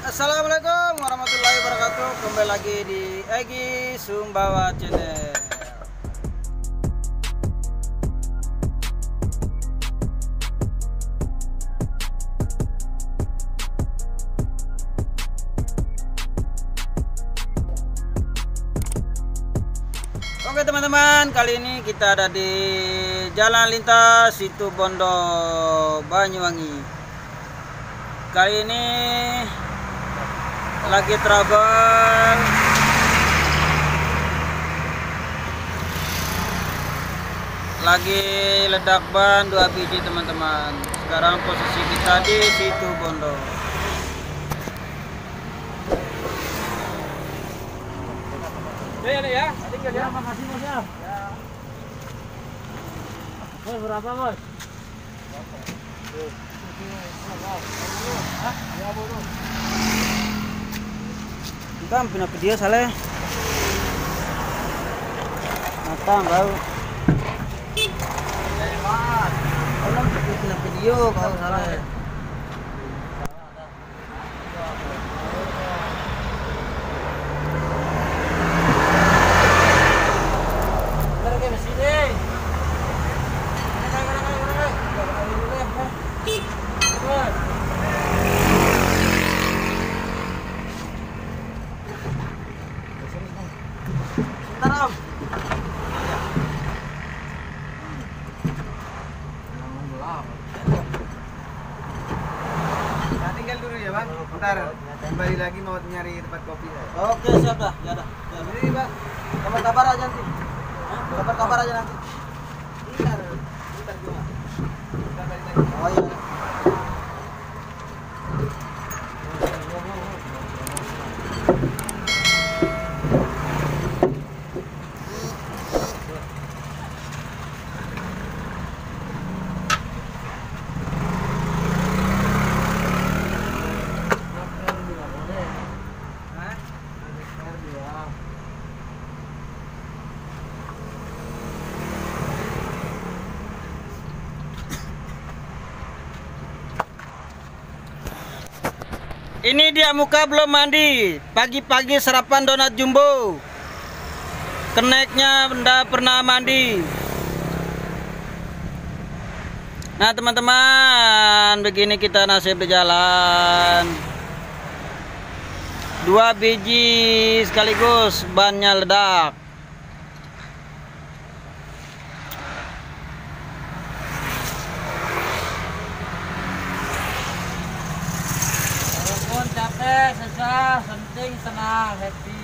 Assalamualaikum warahmatullahi wabarakatuh. Kembali lagi di Egi Sumbawa Channel. Oke teman-teman, kali ini kita ada di Jalan Lintas Situbondo, Banyuwangi. Kali ini lagi trouble, lagi ledak ban 2 biji teman-teman. Sekarang posisi kita di Situbondo. Ya, tinggal ya. Makasih Mas ya. Bos berapa Bos? Kita pindah video salah. Matang kau. Kalau pindah video kau salah. Sebentar Om. Nah, tinggal dulu ya Bang. Bentar. Kembali lagi mau nyari tempat kopi. Oke siap dah, ya dah. Ini Bang. Kabar aja nanti. Kabar aja nanti. Bentar juga. Kita balik lagi. Oh iya. Ini dia muka belum mandi. Pagi-pagi sarapan donat jumbo. Keneknya ndak pernah mandi. Nah teman-teman, begini kita nasib di jalan. 2 biji sekaligus bannya ledak. Walaupun capek, susah, penting senang, happy.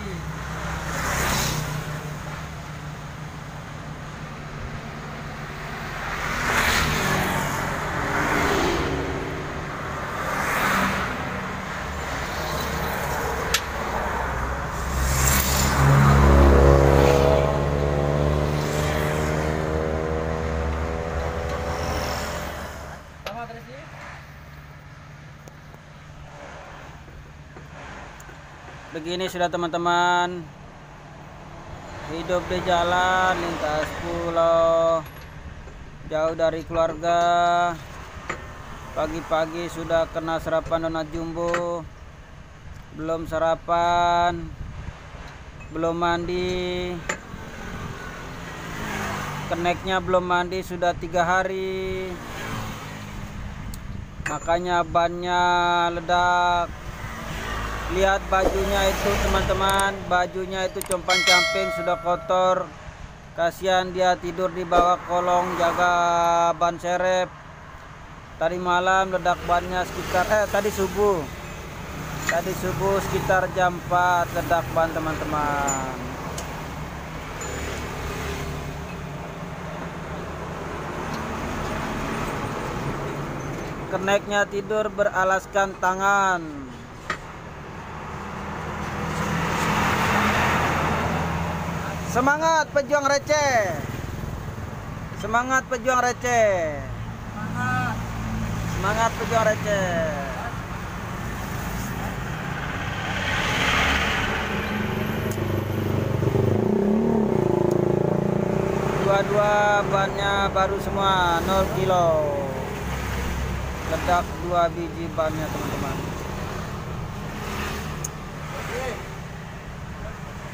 Begini sudah teman-teman, hidup di jalan lintas pulau, jauh dari keluarga. Pagi-pagi sudah kena sarapan donat jumbo, belum sarapan, belum mandi, keneknya belum mandi sudah 3 hari, makanya bannya ledak. Lihat bajunya itu teman-teman, bajunya itu compang-camping sudah kotor. Kasihan dia tidur di bawah kolong jaga ban serep. Tadi malam ledak bannya sekitar tadi subuh sekitar jam 4 ledak ban teman-teman. Keneknya tidur beralaskan tangan. Semangat pejuang receh. Semangat pejuang receh. Semangat pejuang receh. Dua-dua bannya baru semua 0 kilo. Ledak 2 biji bannya teman-teman.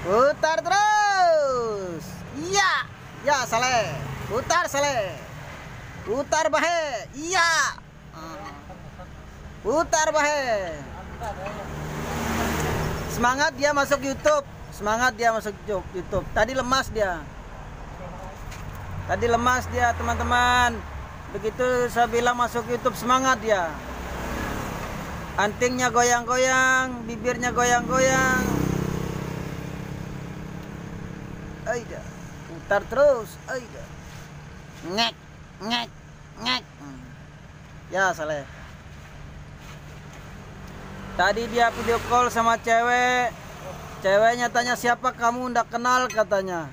Putar terus. Iya. Ya, Saleh. Putar Saleh. Putar bahe. Iya. Putar bahe. Semangat dia masuk YouTube. Semangat dia masuk YouTube. Tadi lemas dia. Tadi lemas dia, teman-teman. Begitu saya bilang masuk YouTube, semangat dia. Antingnya goyang-goyang, bibirnya goyang-goyang. Aida, putar terus. Aida. Ngek, ngek, ngek. Ya, Saleh. Tadi dia video call sama cewek. Ceweknya tanya, siapa kamu, ndak kenal katanya.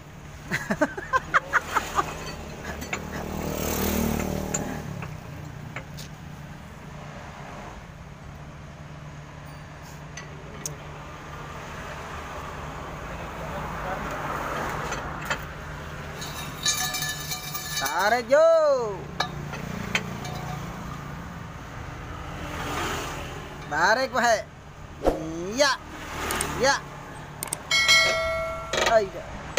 Tarik yo. Tarik wae. Iya. Ya. Aida.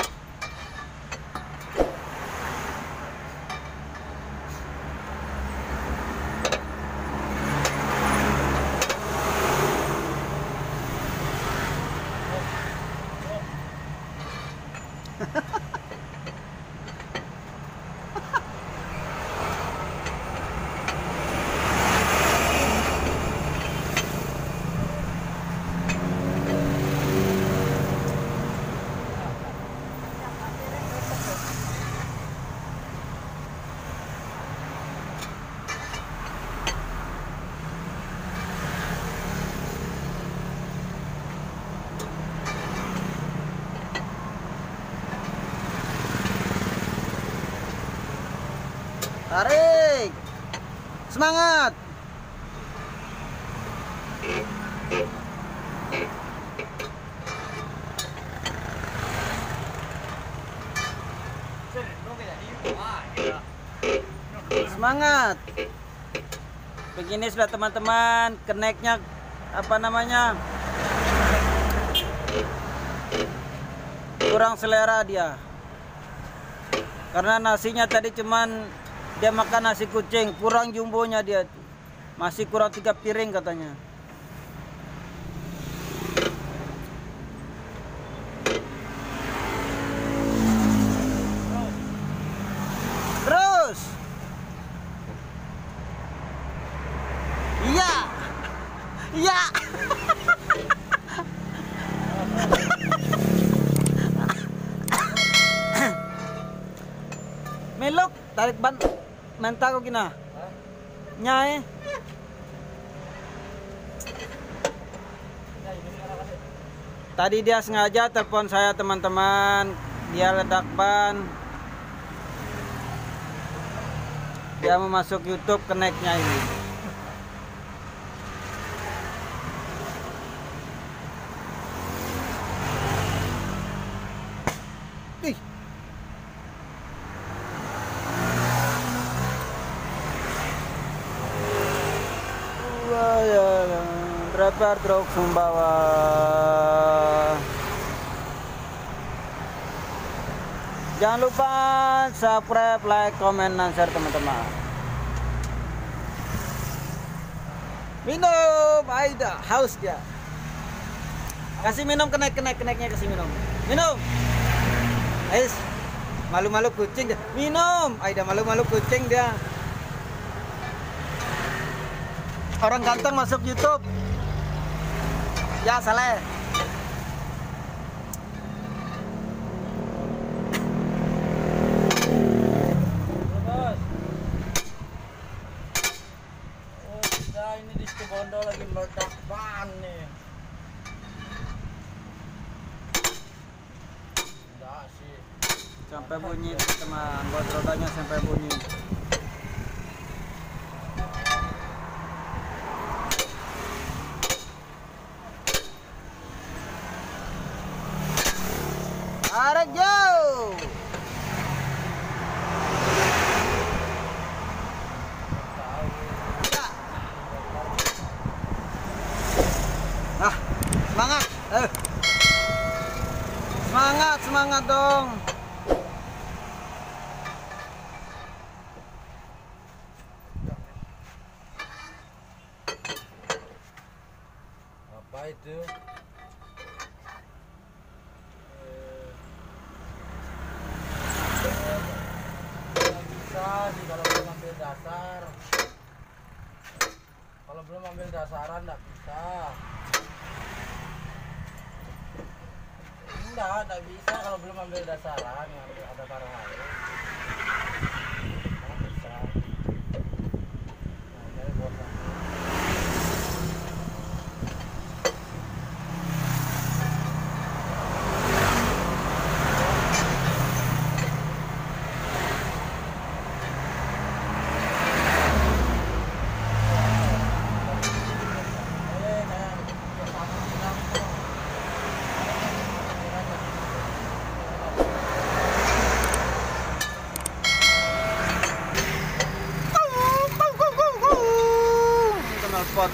Tarik. Semangat. Semangat. Begini sudah teman-teman, keneknya apa namanya? Kurang selera dia. Karena nasinya tadi cuman dia makan nasi kucing, kurang jumbonya dia. Masih kurang 3 piring katanya. Terus. Iya. Iya. Melok, tarik ban. Menta ko kina. Nyai. Tadi dia sengaja telepon saya, teman-teman. Dia ledak ban. Dia mau masuk YouTube, keneknya ini. Ih. Driver truk Sumbawa. Jangan lupa subscribe, like, comment, dan share teman-teman. Minum, Aida, haus dia. Kasih minum, keneknya kasih minum. Minum. Ais, malu-malu kucing dia. Minum, Aida malu-malu kucing dia. Orang ganteng masuk YouTube. Ya, Saleh. Bos. Oh, udah ini di situ Bondo lagi meledak ban nih. Enggak sih. Sampai bunyi teman, buat rodanya sampai bunyi. Tarik jauh. Nah, semangat. semangat dong. Apa itu? Bisa sih kalau belum ambil dasar. Kalau belum ambil dasaran nggak bisa. Enggak bisa kalau belum ambil dasaran, ada barang lain. Nggak bisa. Nah, ini bosan. Pot.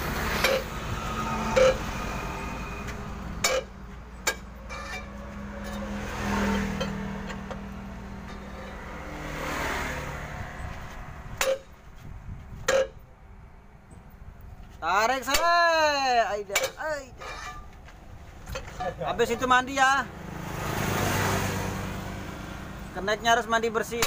Tarik saya, Aida. Habis itu mandi ya. Keneknya harus mandi bersih.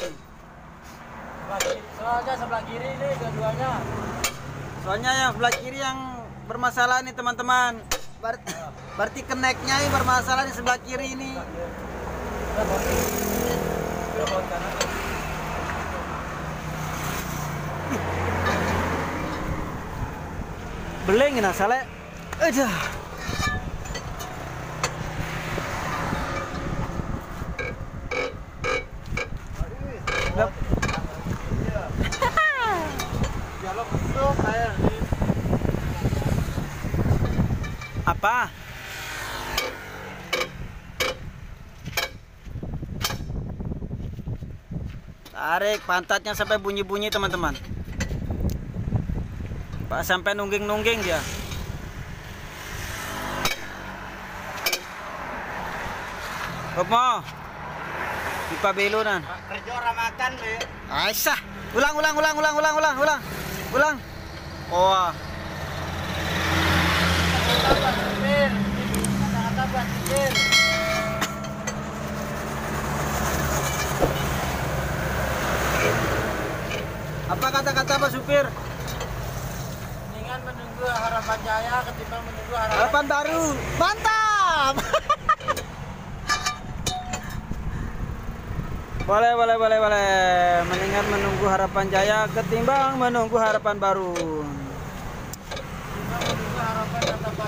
Soalnya sebelah kiri ini keduanya. Soalnya yang sebelah kiri yang bermasalah nih teman-teman. Berarti keneknya ini bermasalah di sebelah kiri ini. Beleng nah sale. Aduh. Apa? Tarik pantatnya sampai bunyi-bunyi teman-teman. Pak sampai nungging-nungging dia. Apa? Pipa belunan. Kerja orang makan, Be. Aisyah. Ulang. Oh. Apa kata-kata Pak supir? Mendingan menunggu harapan jaya ketimbang menunggu Harapan baru. Mantap. Boleh. Mendingan menunggu harapan jaya ketimbang menunggu harapan baru. menunggu harapan yang tambah.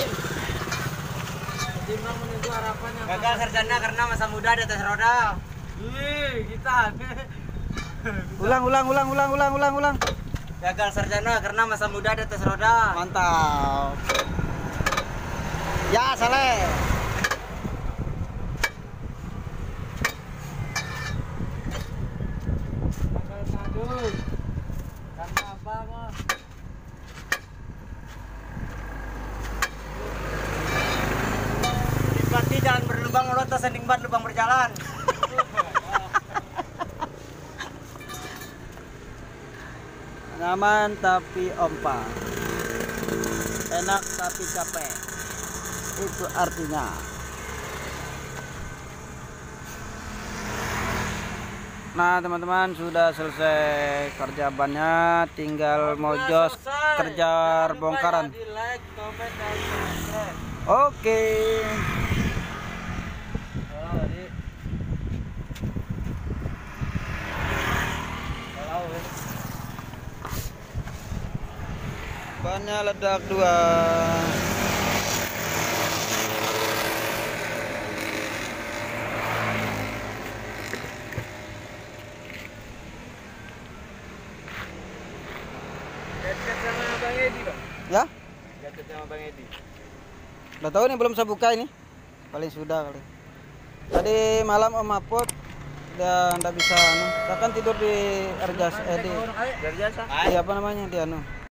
Ketimbang menunggu harapan yang gagal sarjana karena masa muda di atas roda. Wih, kita. Ulang. Gagal sarjana karena masa muda di atas roda. Mantap. Ya, Saleh. Gagal sadul. Karena apa, Mas? Berarti jangan berlubang mulut atau sending bat lubang berjalan. Nyaman tapi ompa. Enak tapi capek. Itu artinya. Nah teman-teman, sudah selesai kerja bannya, tinggal mojos kerja bongkaran. Oke. Bannya ledak 2. Gadget sama Bang Edi, Bang. Ya? Gadget sama Bang Edi. Udah tahu nih, belum saya buka ini. Paling sudah kali. Tadi malam Om Mapot udah nggak bisa saya kan tidur di Erjas di Dari jasa. apa namanya di